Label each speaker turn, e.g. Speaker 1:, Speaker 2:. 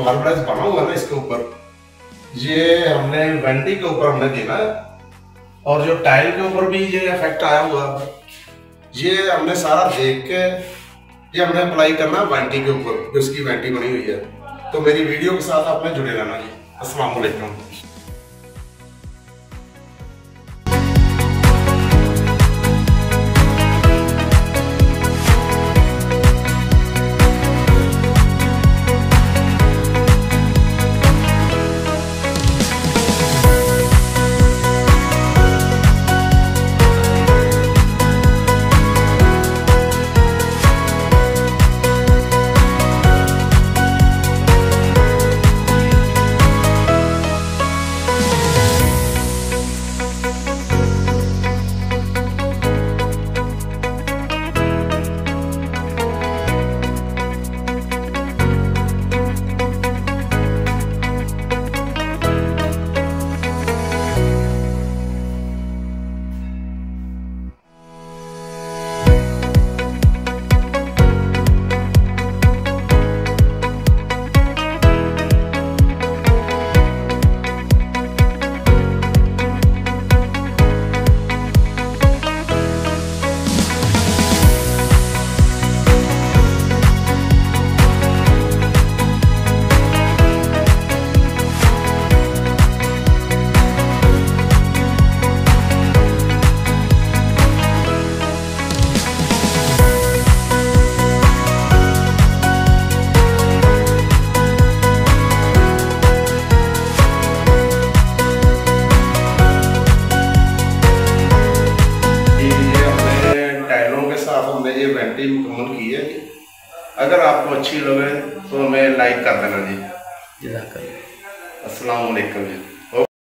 Speaker 1: मार्बलाइज बना हुआ ना इसके ऊपर, ये हमने वेंटी के ऊपर हमने देना है और जो टाइल के ऊपर भी ये इफेक्ट आया हुआ है, ये हमने सारा देख के ये हमने अप्लाई करना है वेंटी के ऊपर जो इसकी वेंटी बनी हुई है। तो मेरी वीडियो के साथ आपने जुड़े रहना जी। अस्सलाम वालेकुम। हमने ये वेंटी मुकम्मल की है। अगर आपको अच्छी लगे तो हमें लाइक कर देना जी। अस्सलाम वालेकुम जी।